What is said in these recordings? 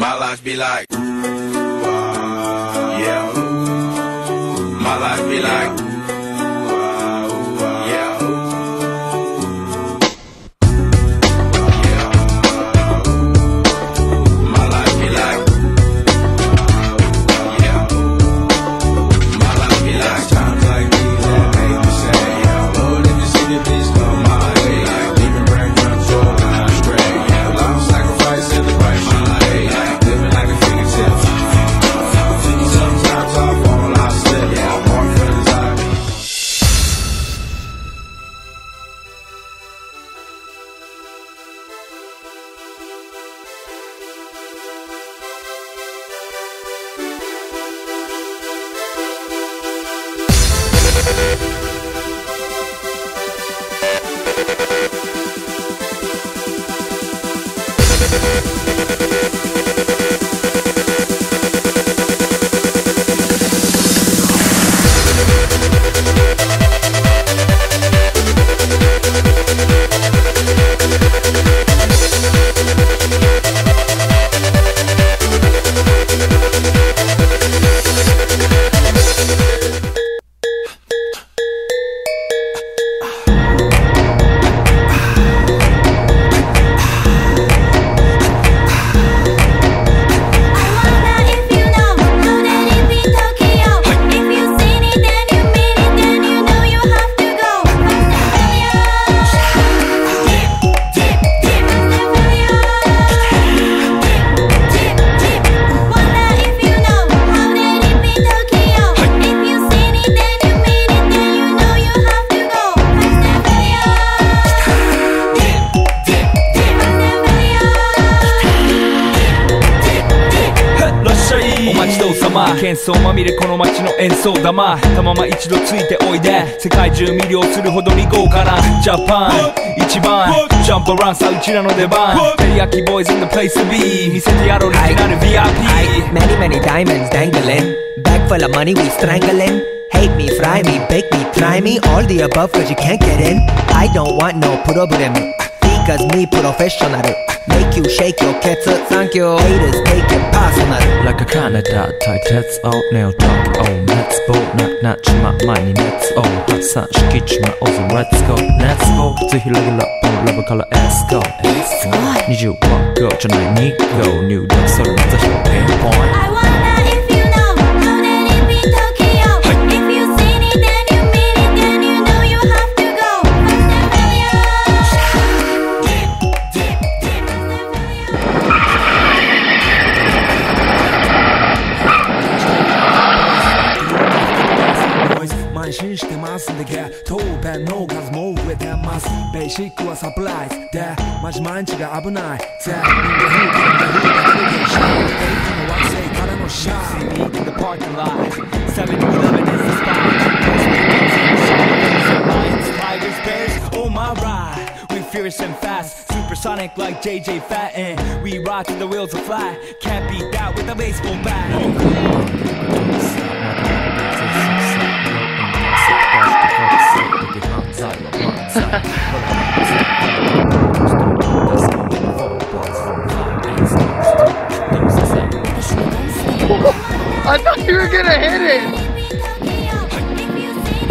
My life be like, yeah. My life be like, yeah. My life be like, yeah. My life be like times like these that make me say, yeah. Lord, if you see the bitch come my way, like leaving brain control and I'm straight, yeah. Long sacrifice in the price my life, like living like a fingertip. Sometimes I fall, I slip, yeah. I'm more for the time. 喧騒まみれこの街の演奏玉たまま一度ついておいで世界中魅了するほどに豪華なジャパン一番ジャンプアラウンさうちらの出番テリヤキボーイズ in the place to be 見せてやろうオリジナル VIP Many many diamonds dangling Bag full of money we strangling Hate me, fry me, bake me, try me All the above cause you can't get in I don't want no problem Because me professional Make you shake your cats Thank you Haters take it personal Like a Canada 対鉄をネオトークを熱望なちま前に熱を発散しきちまおうぞ Let's go Let's go 普通広げラップラブから Let's go 20は Go じゃない2 Go 入力それまた表現 Point I wonder if you know How that it be Tokyo If you seen it then you mean it Then you know you have to go Fast and 慢心してますんで答弁の数も増えてますベーシックはサプライズでマジ毎日が危ないぜ人間風景で風景しないエイトの惑星からのシャー See me in the parking lot 7-Eleven is the spot Lions, tigers, bears, oh my ride We fierce and fast, supersonic like JJ Fatten We ride till the wheels are fly Can't beat that with a baseball bat I thought you were gonna hit it!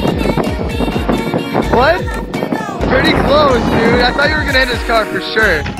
What? Pretty close, dude. I thought you were gonna hit his car for sure.